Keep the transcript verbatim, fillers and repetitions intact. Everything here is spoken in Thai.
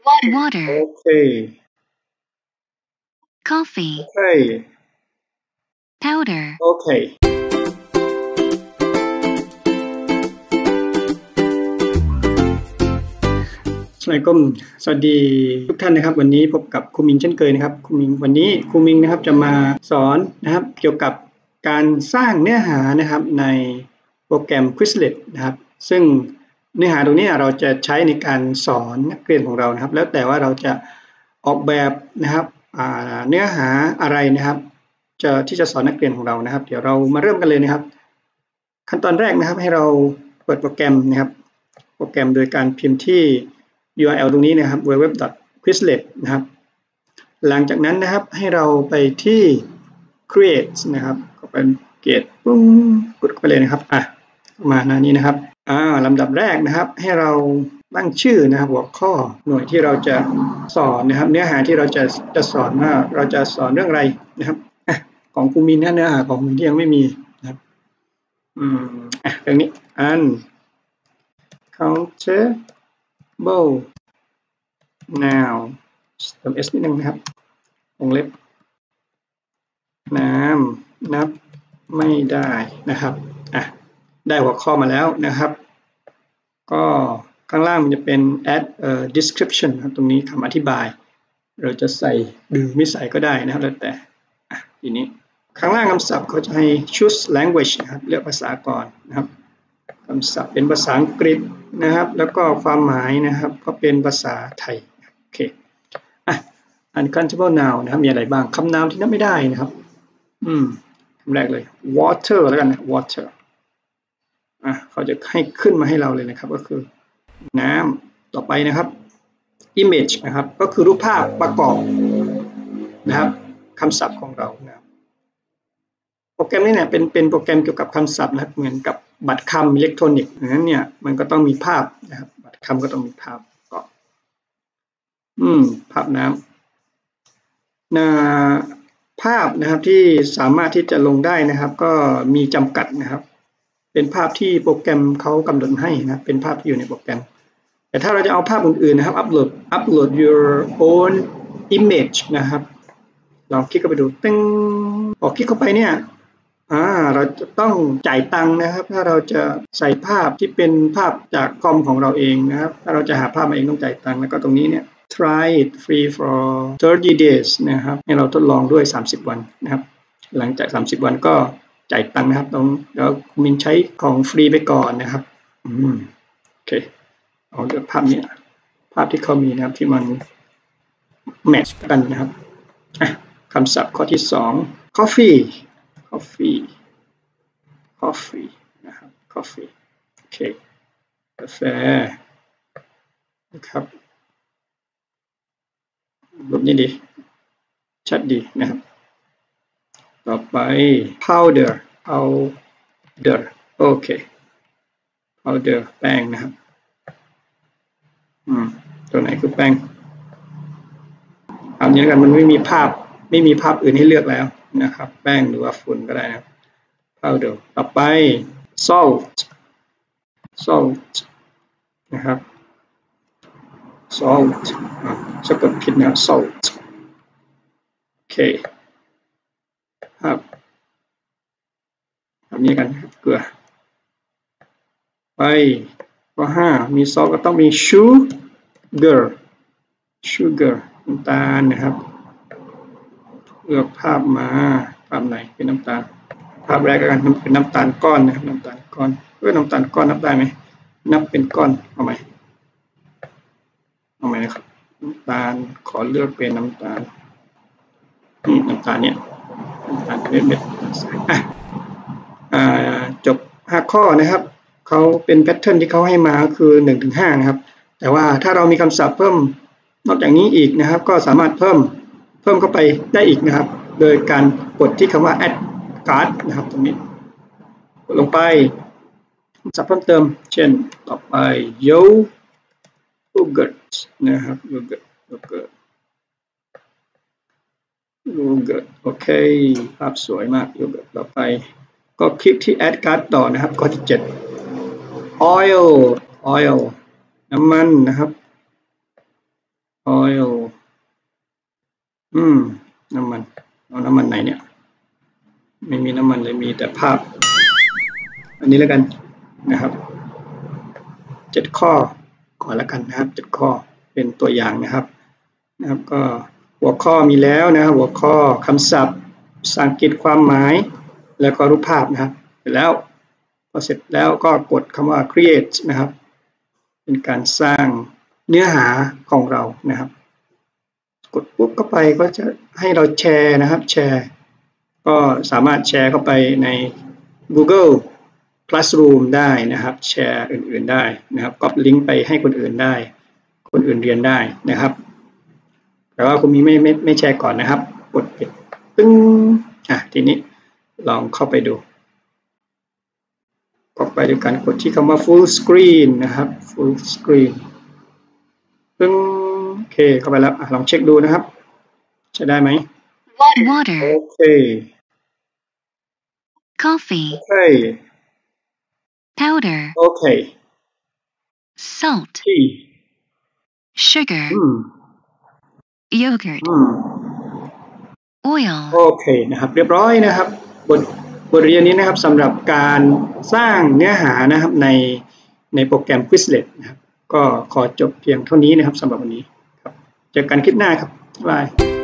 water โอเค coffee โอเค powder โอเคสวัสดีครับสวัสดีทุกท่านนะครับวันนี้พบกับครูมิงเช่นเคยนะครับครูมิงวันนี้ครูมิงนะครับจะมาสอนนะครับเกี่ยวกับการสร้างเนื้อหานะครับในโปรแกรม Quizlet นะครับซึ่งเนื้อหาตรงนี้เราจะใช้ในการสอนนักเรียนของเรานะครับแล้วแต่ว่าเราจะออกแบบนะครับเนื้อหาอะไรนะครับจะที่จะสอนนักเรียนของเรานะครับเดี๋ยวเรามาเริ่มกันเลยนะครับขั้นตอนแรกนะครับให้เราเปิดโปรแกรมนะครับโปรแกรมโดยการพิมพ์ที่ ยู อาร์ แอล ตรงนี้นะครับ ดับเบิลยู ดับเบิลยู ดับเบิลยู ดอท ควิซเลต นะครับหลังจากนั้นนะครับให้เราไปที่ create นะครับก็เป็น create ปุ้งกดเข้าไปเลยนะครับอ่ะมาหน้านี้นะครับอ่าลำดับแรกนะครับให้เราตั้งชื่อนะครับหัวข้อหน่วยที่เราจะสอนนะครับเนื้อหาที่เราจะจะสอนว่าเราจะสอนเรื่องอะไรนะครับอ่ะของครูมีเนื้อหาของครูที่ยังไม่มีนะครับอืมอ่ะเรื่องนี้อัน counter bowl now เติม s นิดนึงนะครับวงเล็บน้ำนับไม่ได้นะครับอ่ะได้หัวข้อมาแล้วนะครับก็ข้างล่างมันจะเป็น add a description ครับตรงนี้คำอธิบายเราจะใส่หรือไม่ใส่ก็ได้นะครับแล้วแต่อ่ะทีนี้ข้างล่างคำศัพท์เขาจะให้ choose language นะครับเลือกภาษาก่อนนะครับคำศัพท์เป็นภาษาอังกฤษนะครับแล้วก็ความหมายนะครับก็เป็นภาษาไทยโอเคอ่ะ uncountable noun นะครับมีอะไรบ้างคำนามที่นับไม่ได้นะครับอืมคำแรกเลย water แล้วกันนะ water อ่ะเขาจะให้ขึ้นมาให้เราเลยนะครับก็คือน้ำต่อไปนะครับ image นะครับก็คือรูปภาพประกอบนะครับคำศัพท์ของเรานะครับโปรแกรมนี้เนี่ยเป็นเป็นโปรแกรมเกี่ยวกับคำศัพท์นะครับเหมือนกับบัตรคำอิเล็กทรอนิกส์ดังนั้นเนี่ยมันก็ต้องมีภาพนะครับบัตรคำก็ต้องมีภาพก็อืมภาพน้ำนาภาพนะครับที่สามารถที่จะลงได้นะครับก็มีจำกัดนะครับเป็นภาพที่โปรแกรมเขากำหนดให้นะเป็นภาพที่อยู่ในโปรแกรมแต่ถ้าเราจะเอาภาพอื่นๆนะครับอัปโหลด upload your own image นะครับลองคลิกเข้าไปดูตึ้งพอคลิกเข้าไปเนี่ยอ่าเราจะต้องจ่ายตังค์นะครับถ้าเราจะใส่ภาพที่เป็นภาพจากคอมของเราเองนะครับถ้าเราจะหาภาพมาเองต้องจ่ายตังค์แล้วก็ตรงนี้เนี่ย try it free for thirty days นะครับให้เราทดลองด้วยสามสิบวันนะครับหลังจากสามสิบวันก็จ่ายตังค์นะครับต้องเดี๋ยวมินใช้ของฟรีไปก่อนนะครับอืมโอเคเอาเลือกภาพนี้ภาพที่เขามีนะครับที่มันแมทช์กันนะครับคำศัพท์ข้อที่สอง coffee coffee coffee นะครับ coffee โอเคกาแฟนะครับรูปนี้ดีชัดดีนะครับต่อไป powder powder โอเค powder แป้งนะครับอืมตัวไหนคือแป้งเอานี้กันมันไม่มีภาพไม่มีภาพอื่นให้เลือกแล้วนะครับแป้งหรือว่าฝุ่นก็ได้นะครับ powder ต่อไป salt salt นะครับ salt สะกดผิดนะ salt โอเคครับแบบนี้กันเกลือไปข้อห้ามีซอสก็ต้องมี sugar sugar น้ำตาลนะครับเลือกภาพมาภาพไหนเป็นน้ำตาลภาพแรกกันเป็นน้ำตาลก้อนนะครับน้ำตาลก้อนเออน้ำตาลก้อนนับได้ไหมนับเป็นก้อนเอาไหมเอาไหมนะครับน้ำตาลขอเลือกเป็นน้ำตาลนี่น้ำตาลเนี่ยน้ำตาลเม็ดเม็ดอ่ะอ่าจบห้าข้อนะครับเขาเป็นแพทเทิร์นที่เขาให้มาคือหนึ่งถึงห้านะครับแต่ว่าถ้าเรามีคำศัพท์เพิ่มนอกจากนี้อีกนะครับก็สามารถเพิ่มเพิ่มเข้าไปได้อีกนะครับโดยการกดที่คำว่า add card นะครับตรงนี้กดลงไปคำศัพท์เพิ่มเติมเช่นต่อไป yogurt นะครับ yogurt yogurt yogurt โอเคภาพสวยมาก yogurt ต่อไปก็คลิกที่ add card ต่อนะครับข้อที่เจ็ด oil oil น้ำมันนะครับ oil อืมน้ำมันเอาน้ำมันไหนเนี่ยไม่มีน้ำมันเลยมีแต่ภาพอันนี้แล้วกันนะครับเจ็ดข้อก่อนแล้วกันนะครับเจ็ดข้อเป็นตัวอย่างนะครับนะครับก็หัวข้อมีแล้วนะครับหัวข้อคำศัพท์ภาษาอังกฤษความหมายแล้วก็รูปภาพนะครับเสร็จแล้วพอเสร็จแล้วก็กดคำว่า create นะครับเป็นการสร้างเนื้อหาของเรานะครับกดปุ๊บเข้าไปก็จะให้เราแชร์นะครับแชร์ก็สามารถแชร์เข้าไปใน Google Classroom ได้นะครับแชร์อื่นๆได้นะครับก๊อปลิงก์ไปให้คนอื่นได้คนอื่นเรียนได้นะครับแต่ว่าคุณมีไม่ไม่ไม่แชร์ก่อนนะครับกดปิดตึ้งอ่ะทีนี้ลองเข้าไปดูก็ไปด้วยกันกดที่คำว่า full screen นะครับ full screen ตึ้งโอเคเข้าไปแล้วลองเช็คดูนะครับใช้ได้ไหม water โอเค coffee โอเค powder โอเค salt tea sugar อืม yogurt อืม oil โอเคนะครับเรียบร้อยนะครับบทบทเรียนนี้นะครับสำหรับการสร้างเนื้อหานะครับในในโปรแกรม Quizlet นะครับก็ขอจบเพียงเท่านี้นะครับสำหรับวันนี้ครับเจอกันคลิปหน้าครับบ๊ายบาย